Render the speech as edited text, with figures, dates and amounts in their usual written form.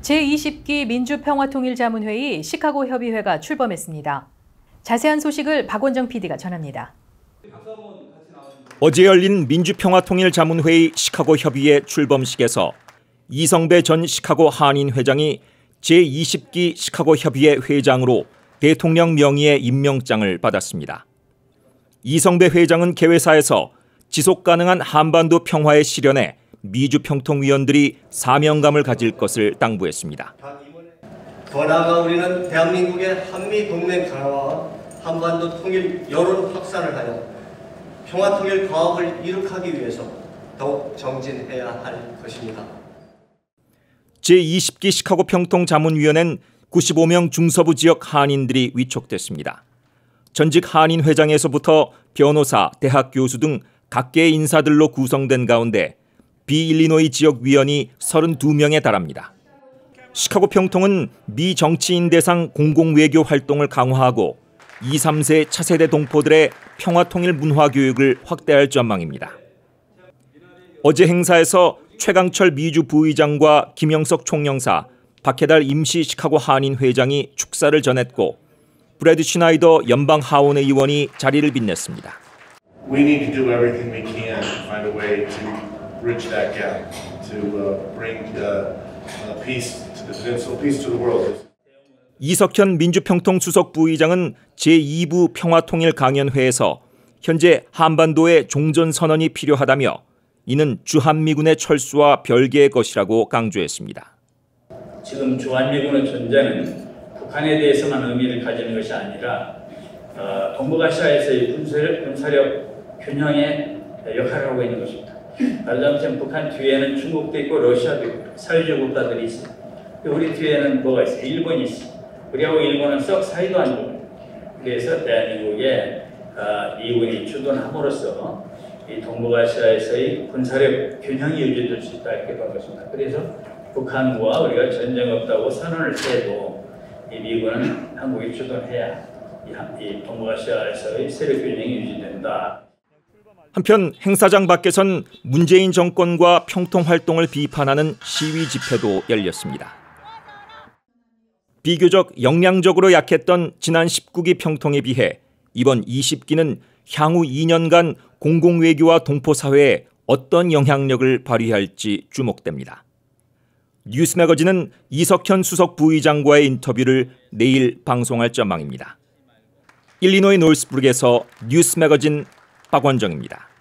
제20기 민주평화통일자문회의 시카고 협의회가 출범했습니다. 자세한 소식을 박원정 PD가 전합니다. 어제 열린 민주평화통일자문회의 시카고 협의회 출범식에서 이성배 전 시카고 한인 회장이 제20기 시카고 협의회 회장으로 대통령 명의의 임명장을 받았습니다. 이성배 회장은 개회사에서 지속 가능한 한반도 평화의 실현에 미주평통위원들이 사명감을 가질 것을 당부했습니다. 더 나아가 우리는 대한민국의 한미동맹 강화와 한반도 통일 여론 확산을 하여 평화통일 과업을 이룩하기 위해서 더욱 정진해야 할 것입니다. 제20기 시카고 평통자문위원회는 95명 중서부 지역 한인들이 위촉됐습니다. 전직 한인 회장에서부터 변호사, 대학 교수 등 각계의 인사들로 구성된 가운데 비일리노이 지역 위원이 32명에 달합니다. 시카고 평통은 미 정치인 대상 공공외교 활동을 강화하고 2, 3세 차세대 동포들의 평화통일 문화교육을 확대할 전망입니다. 어제 행사에서 최강철 미주 부의장과 김영석 총영사, 박해달 임시 시카고 한인 회장이 축사를 전했고 브래드 슈나이더 연방 하원 의원이 자리를 빛냈습니다. We need to do everything we can to find a way to bridge that gap, to bring peace to the peninsula, peace to the world. 이석현 민주평통 수석 부의장은 제2부 평화통일 강연회에서 현재 한반도에 종전선언이 필요하다며 이는 주한미군의 철수와 별개의 것이라고 강조했습니다. 지금 주한미군의 존재는 북한에 대해서만 의미를 가지는 것이 아니라 동북아시아에서의 군사력 균형의 역할을 하고 있는 것입니다. 말하자면 북한 뒤에는 중국도 있고 러시아도 있고 사회주의 국가들이 있어요. 우리 뒤에는 뭐가 있어요? 일본이 있어요. 우리하고 일본은 썩 사이도 안 좋아요. 그래서 대한민국의 미군이 주둔함으로써 이 동북아시아에서의 군사력 균형이 유지될 수 있다 이렇게 본 것입니다. 그래서 북한과 우리가 전쟁 없다고 선언을 해도 이 미군은 한국이 주둔해야 이 동북아시아에서의 세력 균형이 유지된다. 한편 행사장 밖에선 문재인 정권과 평통활동을 비판하는 시위 집회도 열렸습니다. 비교적 역량적으로 약했던 지난 19기 평통에 비해 이번 20기는 향후 2년간 공공외교와 동포사회에 어떤 영향력을 발휘할지 주목됩니다. 뉴스매거진은 이석현 수석 부의장과의 인터뷰를 내일 방송할 전망입니다. 일리노이 노스부르크에서 뉴스매거진 박원정입니다.